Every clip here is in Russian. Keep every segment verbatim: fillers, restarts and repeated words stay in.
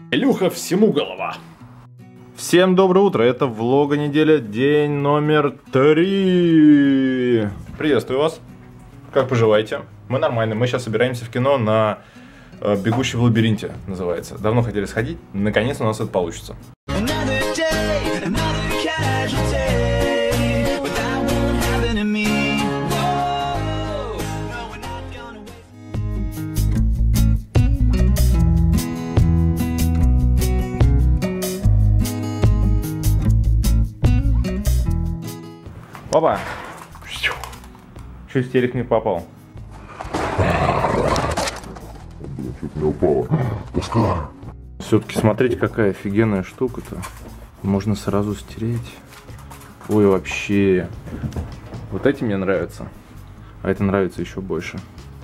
Илюха всему голова. Всем доброе утро, это влога неделя, день номер три. Приветствую вас, как поживаете? Мы нормально, мы сейчас собираемся в кино на э, «Бегущий в лабиринте» называется. Давно хотели сходить, наконец у нас это получится. Опа! Чуть телек не попал. Чуть не упало. Все-таки смотрите, какая офигенная штука-то. Можно сразу стереть. Ой, вообще. Вот эти мне нравятся. А это нравится еще больше.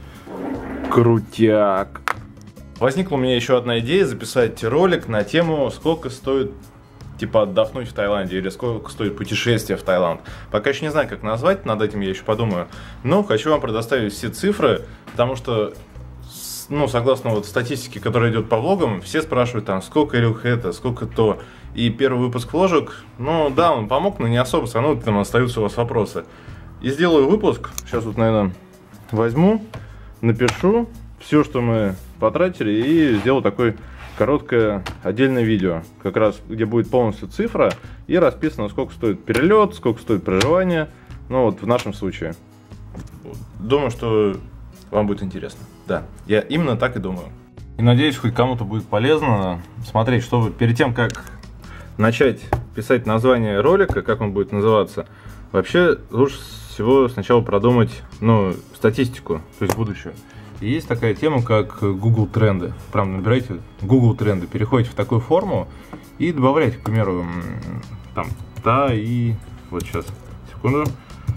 Крутяк. Возникла у меня еще одна идея записать ролик на тему, сколько стоит типа отдохнуть в Таиланде, или сколько стоит путешествие в Таиланд. Пока еще не знаю, как назвать, над этим я еще подумаю. Но хочу вам предоставить все цифры, потому что, ну, согласно вот статистике, которая идет по влогам, все спрашивают там, сколько, Илюх, это, сколько то. И первый выпуск вложек, ну да, он помог, но не особо, все равно там остаются у вас вопросы. И сделаю выпуск, сейчас вот, наверное, возьму, напишу все, что мы потратили, и сделаю такой короткое отдельное видео, как раз где будет полностью цифра и расписано, сколько стоит перелет, сколько стоит проживание. Ну вот в нашем случае. Думаю, что вам будет интересно. Да, я именно так и думаю. И надеюсь, хоть кому-то будет полезно смотреть, чтобы перед тем, как начать писать название ролика, как он будет называться, вообще лучше всего сначала продумать, ну, статистику, то есть будущее. И есть такая тема, как Google тренды. Прям набираете Google тренды, переходите в такую форму и добавляете, к примеру, там, Таи, вот сейчас, секунду,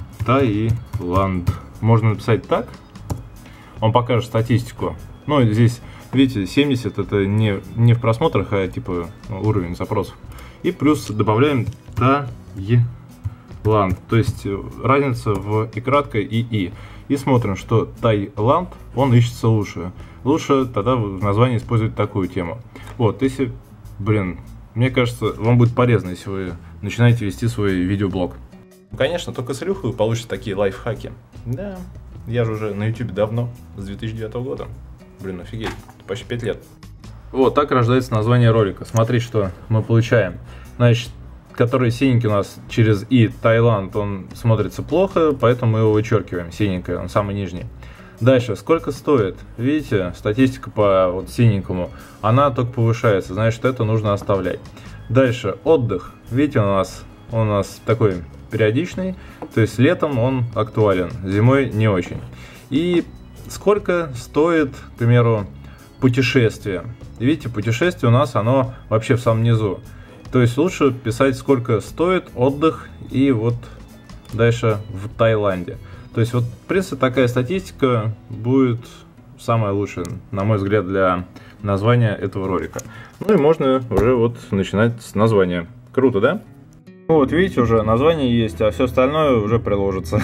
Таиланд. Можно написать так, он покажет статистику. Ну, здесь, видите, семьдесят это не, не в просмотрах, а типа уровень запросов. И плюс добавляем Таиланд, то есть разница в и краткое и и. И смотрим, что Таиланд, он ищется лучше. Лучше тогда в названии использовать такую тему. Вот, если, блин, мне кажется, вам будет полезно, если вы начинаете вести свой видеоблог. Конечно, только с Илюхой получите такие лайфхаки. Да, я же уже на ютубе давно, с две тысячи девятого года. Блин, офигеть, почти пять лет. Вот так рождается название ролика. Смотри, что мы получаем. Значит, который синенький у нас через И, Таиланд, он смотрится плохо, поэтому мы его вычеркиваем, синенький, он самый нижний. Дальше, сколько стоит? Видите, статистика по вот синенькому, она только повышается, значит, это нужно оставлять. Дальше, отдых. Видите, у нас, он у нас такой периодичный, то есть летом он актуален, зимой не очень. И сколько стоит, к примеру, путешествие? Видите, путешествие у нас, оно вообще в самом низу. То есть лучше писать, сколько стоит отдых и вот дальше в Таиланде. То есть вот, в принципе, такая статистика будет самая лучшая, на мой взгляд, для названия этого ролика. Ну и можно уже вот начинать с названия. Круто, да? Вот, видите, уже название есть, а все остальное уже приложится.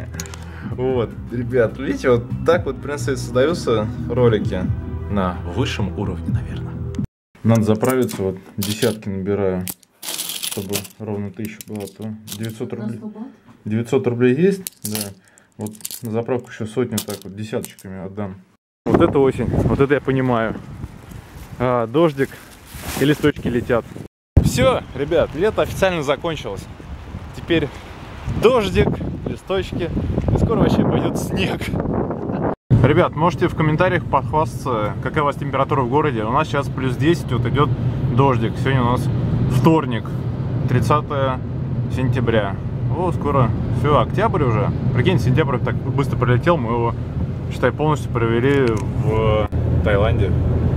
Вот, ребят, видите, вот так вот, в принципе, создаются ролики на высшем уровне, наверное. Надо заправиться, вот десятки набираю, чтобы ровно тысяча была, то девятьсот рублей. девятьсот рублей есть, да. Вот на заправку еще сотню так вот десяточками отдам. Вот это осень, вот это я понимаю. А, дождик и листочки летят. Все, ребят, лето официально закончилось. Теперь дождик, листочки, и скоро вообще пойдет снег. Ребят, можете в комментариях похвастаться, какая у вас температура в городе. У нас сейчас плюс десять, вот идет дождик. Сегодня у нас вторник, тридцатое сентября. О, скоро все, октябрь уже. Прикинь, сентябрь так быстро пролетел, мы его, считай, полностью провели в Таиланде.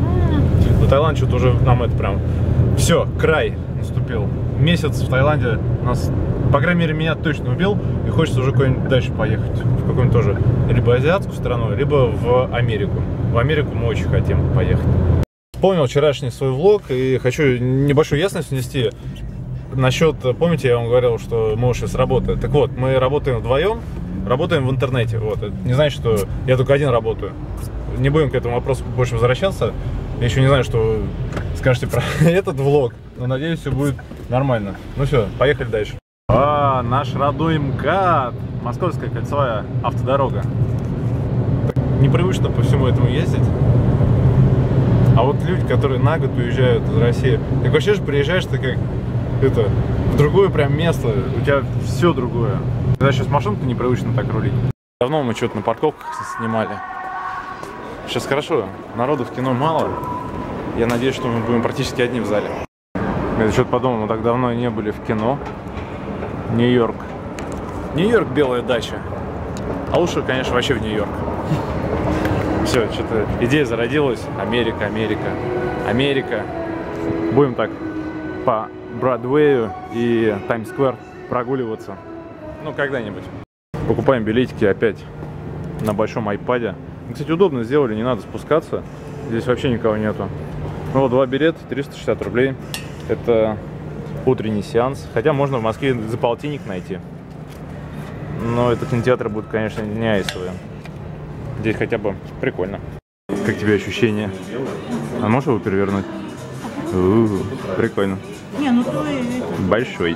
На Таиланд что-то уже нам это прям... Все, край наступил. Месяц в Таиланде нас, по крайней мере, меня точно убил. И хочется уже куда-нибудь дальше поехать. В какую-нибудь тоже либо азиатскую страну, либо в Америку. В Америку мы очень хотим поехать. Вспомнил вчерашний свой влог и хочу небольшую ясность внести. Насчет, помните, я вам говорил, что мы ушли с работы. Так вот, мы работаем вдвоем, работаем в интернете. Вот. Это не значит, что я только один работаю. Не будем к этому вопросу больше возвращаться. Я еще не знаю, что скажете про этот влог. Но надеюсь, все будет нормально. Ну все, поехали дальше. А, наш родной МКАД. Московская кольцевая автодорога. Непривычно по всему этому ездить. А вот люди, которые на год уезжают из России, так вообще же приезжаешь ты как это, в другое прям место, у тебя все другое. Когда сейчас машинку непривычно так рулить. Давно мы что-то на парковках снимали. Сейчас хорошо, народу в кино мало. Я надеюсь, что мы будем практически одни в зале. Я что-то подумал, мы так давно не были в кино. Нью-Йорк. Нью-Йорк, белая дача. А лучше, конечно, вообще в Нью-Йорк. Все, что-то идея зародилась. Америка, Америка, Америка. Будем так по Бродвею и Таймс-сквер прогуливаться. Ну, когда-нибудь. Покупаем билетики опять на большом айпаде. Кстати, удобно сделали, не надо спускаться. Здесь вообще никого нету. Ну вот, два билета, триста шестьдесят рублей. Это утренний сеанс. Хотя можно в Москве за полтинник найти. Но этот кинотеатр будет, конечно, не айсовый. Здесь хотя бы прикольно. Как тебе ощущения? А можешь его перевернуть? У-у-у, прикольно. Не, ну то и... Большой.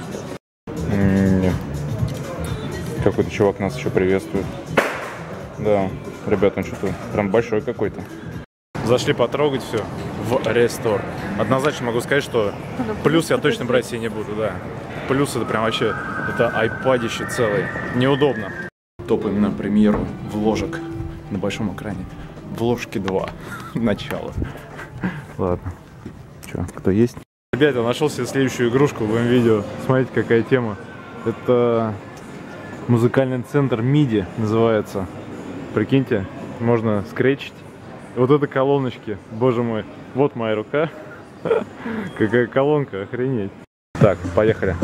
Какой-то чувак нас еще приветствует. Да, ребята, он что-то прям большой какой-то. Зашли потрогать все в рестор. Однозначно могу сказать, что плюс я точно брать себе не буду, да. Плюс это прям вообще, это айпадище целый. Неудобно. Топаем на премьеру вложек на большом экране. Вложки два. Начало. Ладно. Че, кто есть? Ребята, нашел себе следующую игрушку в моем видео. Смотрите, какая тема. Это музыкальный центр миди называется. Прикиньте, можно скретчить. Вот это колоночки, боже мой. Вот моя рука. Какая колонка, охренеть. Так, поехали.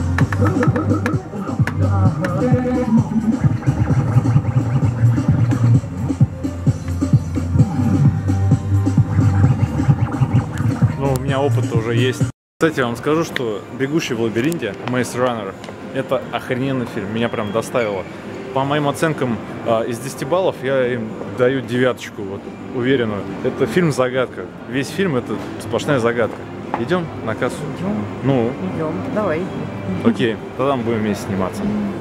Ну, у меня опыт уже есть. Кстати, я вам скажу, что «Бегущий в лабиринте» Maze Runner — это охрененный фильм. Меня прям доставило. По моим оценкам, из десяти баллов я им даю девяточку, вот, уверенную. Это фильм-загадка. Весь фильм — это сплошная загадка. Идем на кассу? Идем. Ну? Идем, давай. Окей, тогда мы будем вместе сниматься.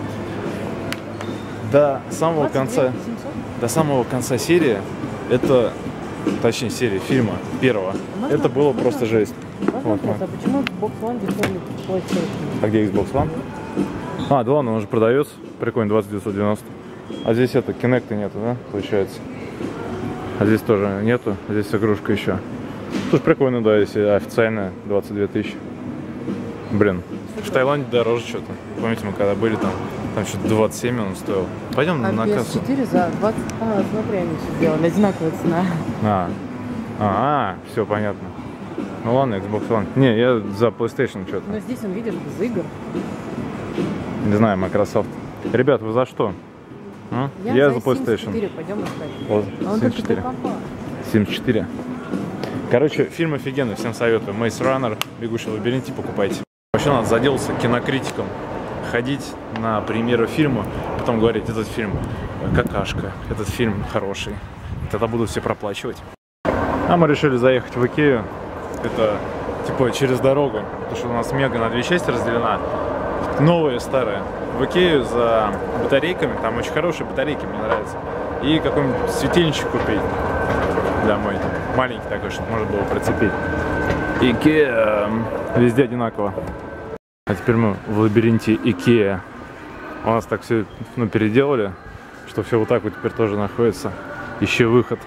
До самого конца, до самого конца серии, это, точнее серии фильма первого, можно, это было можно, просто жесть. Вот, вопрос, а почему Xbox One дешевле PlayStation? А где Xbox One? А, да ладно, он же продается. Прикольно, двадцать девятьсот девяносто. А здесь это, Kinect нету, да, получается? А здесь тоже нету, здесь игрушка еще. Слушай, прикольно, да, если официально двадцать две тысячи. Блин, в Таиланде дороже что-то. Помните, мы когда были там, там что-то двадцать семь он стоил. Пойдем а на пи эс кассу. четыре за двадцать... А, смотри, они все сделали, одинаковая цена. А, а, все понятно. Ну ладно, Xbox One. Не, я за PlayStation что-то. Но здесь он, видишь, без игр. Не знаю, Microsoft. Ребят, вы за что? А? Я, я за за PlayStation. семьдесят четыре, пойдем искать. Вот, А он семьдесят четыре. семьдесят четыре. Короче, фильм офигенный, всем советую. Maze Runner, «Бегущий в лабиринте», покупайте. Вообще надо заделаться кинокритиком. Ходить на премьеру фильма, потом говорить, этот фильм какашка, этот фильм хороший. Тогда будут все проплачивать. А мы решили заехать в Икею. Это типа через дорогу, потому что у нас мега на две части разделена. Новая и старая. В Икею за батарейками, там очень хорошие батарейки, мне нравятся. И какой-нибудь светильничек купить домой. Маленький такой, чтобы можно было прицепить. Икея. Везде одинаково. А теперь мы в лабиринте Икея. У нас так все, ну, переделали, что все вот так вот теперь тоже находится. Ищи выход.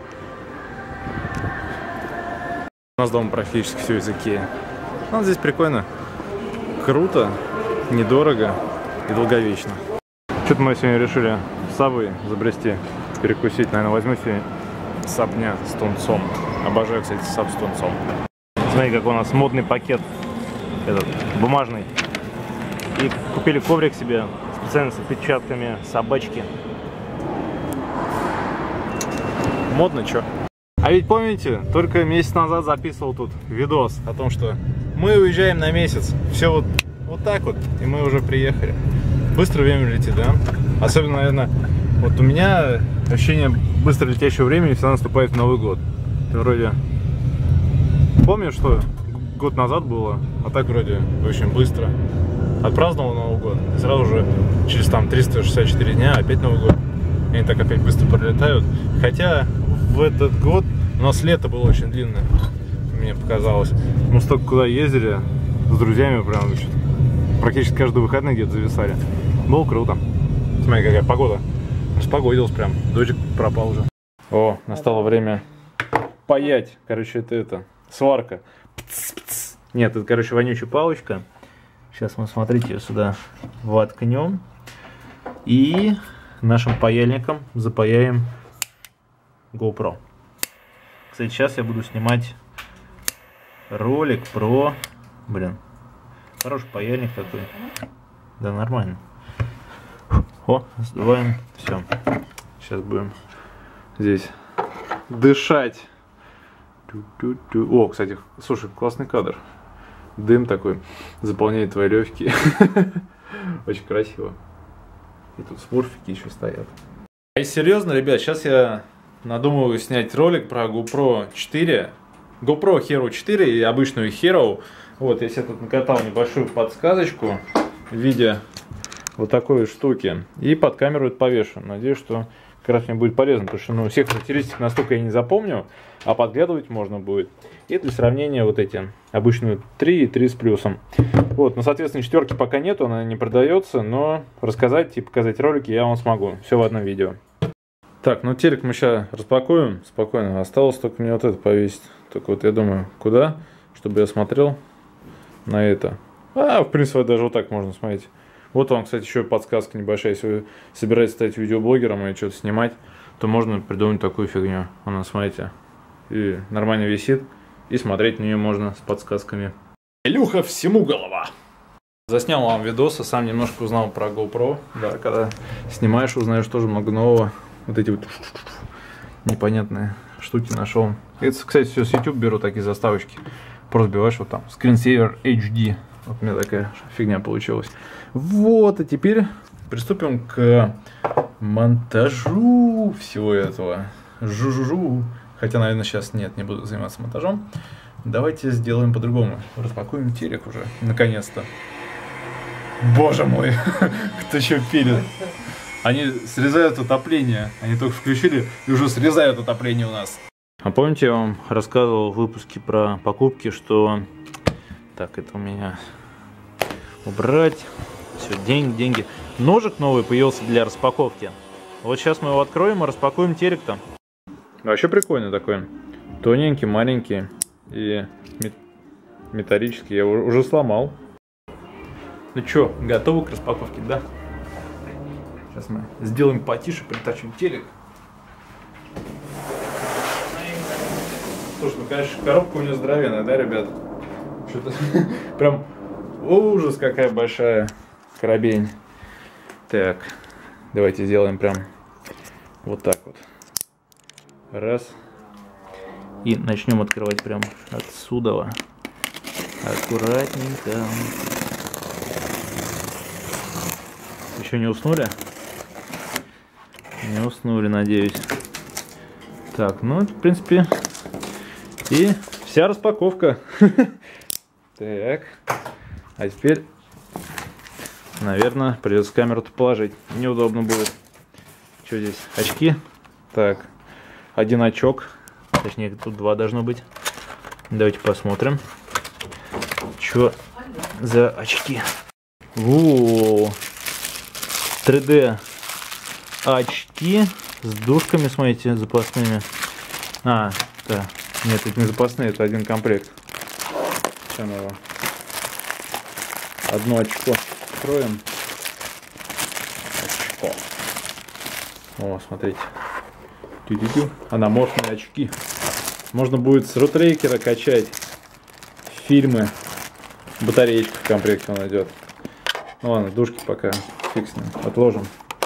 У нас дома практически все из Икеи. Ну, здесь прикольно. Круто, недорого и долговечно. Что-то мы сегодня решили сабы забрести, перекусить. Наверное, возьму себе сабня с тунцом. Обожаю, кстати, саб с тунцом. Смотри, как у нас модный пакет, этот, бумажный. И купили коврик себе, специально с отпечатками собачки. Модно, чё? А ведь помните, только месяц назад записывал тут видос о том, что мы уезжаем на месяц. Все вот, вот так вот, и мы уже приехали. Быстро время летит, да? Особенно, наверное, вот у меня ощущение быстро летящего времени всегда наступает в Новый год. Ты вроде Помню, что год назад было, а так вроде очень быстро. Отпраздновал Новый год, и сразу же через там триста шестьдесят четыре дня опять Новый год. И они так опять быстро пролетают. Хотя в этот год у нас лето было очень длинное, мне показалось. Мы столько куда ездили с друзьями, прям практически каждые выходные где-то зависали. Было круто. Смотри, какая погода. Распогодилась прям. Дождик пропал уже. О, настало время паять. Короче, это это. Сварка. Пц-пц. Нет, это, короче, вонючая палочка. Сейчас мы, смотрите, ее сюда воткнем. И нашим паяльником запаяем GoPro. Кстати, сейчас я буду снимать ролик про... Блин, хороший паяльник такой. Да, нормально. О, сдуваем. Все. Сейчас будем здесь дышать. Ту-ту-ту. О, кстати, слушай, классный кадр. Дым такой заполняет твои легкие. Очень красиво. И тут смурфики еще стоят. А если серьезно, ребят, сейчас я надумываю снять ролик про GoPro четыре. GoPro Hero четыре и обычную Hero. Вот, я себе тут накатал небольшую подсказочку в виде вот такой штуки. И под камеру это повешу. Надеюсь, что как раз мне будет полезно, потому что ну, всех характеристик настолько я не запомню, а подглядывать можно будет. И для сравнения вот эти, обычную три и три с плюсом. Вот, ну, соответственно, четверки пока нету, она не продается, но рассказать и показать ролики я вам смогу. Все в одном видео. Так, ну телек мы сейчас распакуем спокойно. Осталось только мне вот это повесить. Только вот я думаю, куда, чтобы я смотрел на это. А, в принципе, даже вот так можно смотреть. Вот вам, кстати, еще подсказка небольшая. Если вы собираетесь стать видеоблогером и что-то снимать, то можно придумать такую фигню. Она, смотрите, и нормально висит, и смотреть на нее можно с подсказками. Илюха, всему голова! Заснял вам видосы, сам немножко узнал про GoPro. Да, когда снимаешь, узнаешь тоже много нового. Вот эти вот непонятные штуки нашел. Это, кстати, все с YouTube беру, такие заставочки. Просто биваешь вот там, Screensaver эйч ди. Вот у меня такая фигня получилась. Вот, и теперь приступим к монтажу всего этого. Жу-жу-жу. Хотя, наверное, сейчас нет, не буду заниматься монтажом. Давайте сделаем по-другому. Распакуем телек уже, наконец-то. Боже мой, кто еще пилит? Они срезают отопление. Они только включили и уже срезают отопление у нас. А помните, я вам рассказывал в выпуске про покупки, что... Так, это у меня убрать. Все, деньги, деньги. Ножик новый появился для распаковки. Вот сейчас мы его откроем и распакуем телек-то. Вообще прикольно такой. Тоненький, маленький и металлический. Я уже сломал. Ну что, готовы к распаковке, да? Сейчас мы сделаем потише, притащим телек. Слушай, ну конечно, коробка у нее здоровенная, да, ребят? Что-то прям ужас, какая большая коробень. Так, давайте сделаем прям вот так вот. Раз. И начнем открывать прям отсюда. Аккуратненько. Еще не уснули? Не уснули, надеюсь. Так, ну, в принципе, и вся распаковка. Так. А теперь, наверное, придется камеру-то положить. Неудобно будет. Что здесь? Очки? Так. Один очок. Точнее, тут два должно быть. Давайте посмотрим. Что за очки? О, три дэ очки с дужками, смотрите, запасными. А, да. Нет, это не запасные, это один комплект. Сейчас мы его одно очко откроем. Очко. О, смотрите. Тю-тю-тю. Анаморфные очки. Можно будет с рутрекера качать фильмы. Батареечка в комплекте он идет. Ну ладно, дужки пока фиг с ним. Отложим.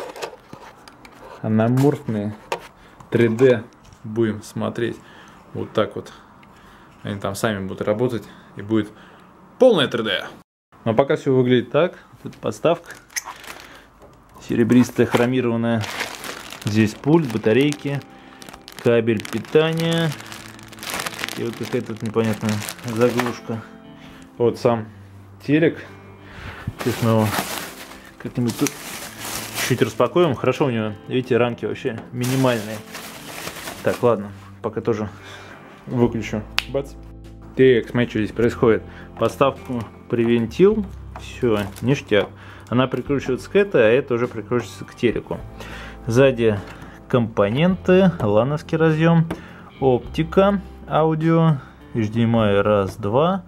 Анаморфные три дэ будем смотреть. Вот так вот. Они там сами будут работать. И будет полное три дэ. Но пока все выглядит так. Тут подставка. Серебристая, хромированная. Здесь пульт, батарейки. Кабель питания. И вот какая-то тут непонятная заглушка. Вот сам телек. Сейчас мы его как-нибудь тут чуть распакуем. Хорошо у него, видите, рамки вообще минимальные. Так, ладно, пока тоже выключу. Бац. Так, смотри, что здесь происходит. Подставку привинтил. Все, ништяк. Она прикручивается к этой, а это уже прикручивается к телеку. Сзади компоненты, лановский разъем, оптика, аудио, эйч ди эм ай раз, два,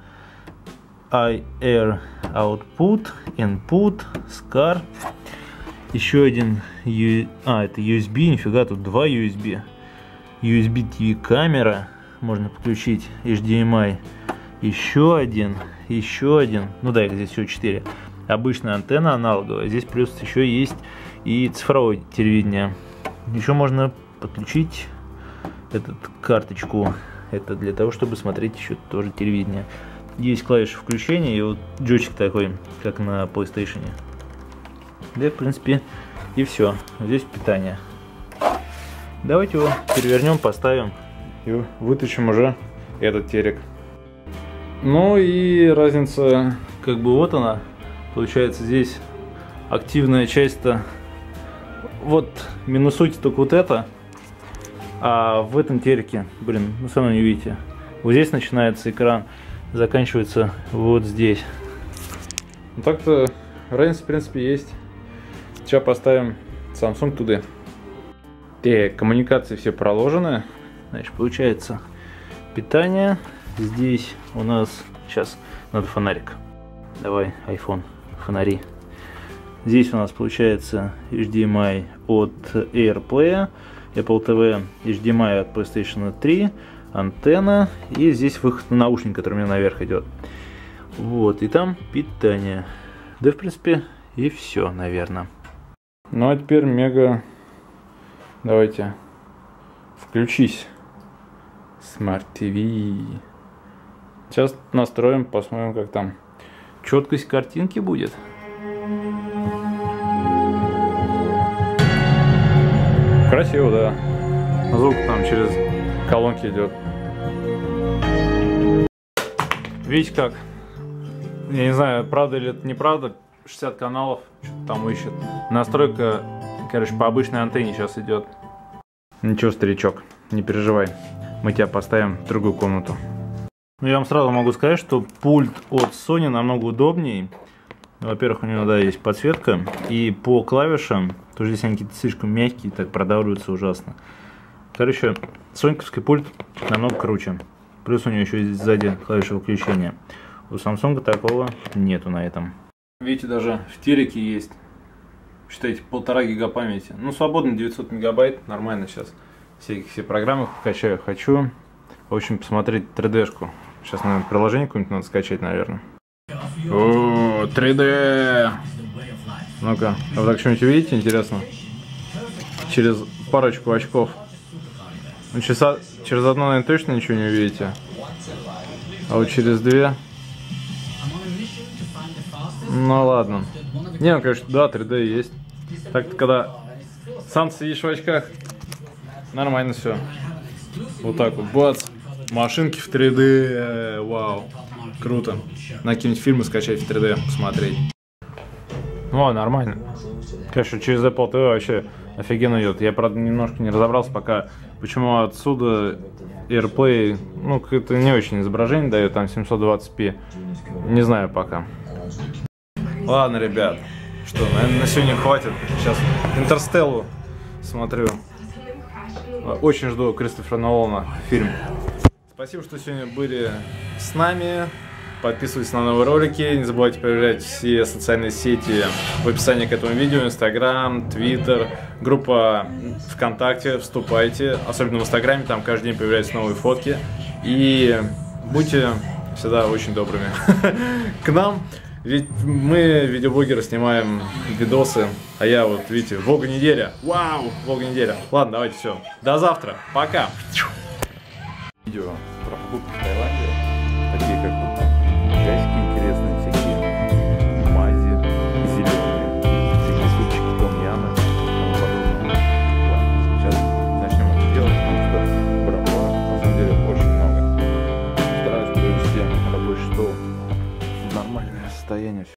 ай ар output, input, скар, еще один, а, это ю эс би, нифига, тут два ю эс би, ю эс би ти ви камера, можно подключить эйч ди эм ай, еще один, еще один, ну да, их здесь всего четыре. Обычная антенна аналоговая, здесь плюс еще есть и цифровое телевидение. Еще можно подключить эту карточку, это для того, чтобы смотреть еще тоже телевидение. Есть клавиша включения и вот джойстик такой, как на PlayStation. Да, в принципе, и все. Здесь питание. Давайте его перевернем, поставим и вытащим уже этот телек. Ну и разница, как бы вот она. Получается, здесь активная часть-то, вот минусуйте только вот это, а в этом телеке, блин, ну все равно не видите. Вот здесь начинается экран, заканчивается вот здесь. Ну, так-то разница, в принципе, есть. Сейчас поставим Samsung туда. Так, коммуникации все проложены. Значит, получается питание. Здесь у нас, сейчас надо фонарик. Давай, iPhone. Фонари. Здесь у нас получается эйч ди эм ай от AirPlay, Apple ти ви, эйч ди эм ай от PlayStation три, антенна и здесь выход на наушник, который у меня наверх идет. Вот, и там питание. Да, в принципе, и все, наверное. Ну а теперь мега. Давайте. Включись. Smart ти ви. Сейчас настроим, посмотрим, как там. Четкость картинки будет. Красиво, да. Звук там через колонки идет. Видите как? Я не знаю, правда или это неправда. шестьдесят каналов, что-то там ищет. Настройка, короче, по обычной антенне сейчас идет. Ничего, старичок, не переживай. Мы тебя поставим в другую комнату. Ну, я вам сразу могу сказать, что пульт от Sony намного удобнее. Во-первых, у него, да, есть подсветка. И по клавишам, тоже здесь они какие-то слишком мягкие, так продавливаются ужасно. Короче, соньковский пульт намного круче. Плюс у него еще есть сзади клавиша выключения. У Samsung такого нету на этом. Видите, даже в телеке есть, считайте, полтора гига памяти. Ну, свободно девятьсот мегабайт, нормально сейчас. Все, все программы качаю, хочу. В общем, посмотреть три дэ-шку. Сейчас, наверное, приложение какое-нибудь надо скачать, наверное. О, три дэ! Ну-ка, а вы так что-нибудь увидите, интересно? Через парочку очков. Ну, через, через одно, наверное, точно ничего не увидите. А вот через две... Ну, ладно. Не, ну, конечно, да, три дэ есть. Так-то, когда сам сидишь в очках, нормально все. Вот так вот, бац. Машинки в три дэ, вау, круто. На какие-нибудь фильмы скачать в три дэ, посмотреть. Ну, нормально. Конечно, через Apple ти ви вообще офигенно идет. Я, правда, немножко не разобрался пока, почему отсюда AirPlay, ну, как-то не очень изображение дает, там семьсот двадцать пи. Не знаю пока. Ладно, ребят, что, наверное, на сегодня хватит. Сейчас Интерстеллу смотрю. Очень жду Кристофера Нолана фильм. Спасибо, что сегодня были с нами. Подписывайтесь на новые ролики. Не забывайте проверять все социальные сети в описании к этому видео. Инстаграм, Твиттер, группа ВКонтакте. Вступайте. Особенно в Инстаграме, там каждый день появляются новые фотки. И будьте всегда очень добрыми к нам. Ведь мы, видеоблогеры, снимаем видосы, а я вот, видите, влога неделя. Вау, влога неделя. Ладно, давайте все. До завтра. Пока. Видео про покупки в Таиланде. Такие как вот китайские интересные всякие мази, зеленые, всякие супчики, том-ямы и тому подобное. Ладно, сейчас начнем это делать, потому что браво, на самом деле очень много. состояние.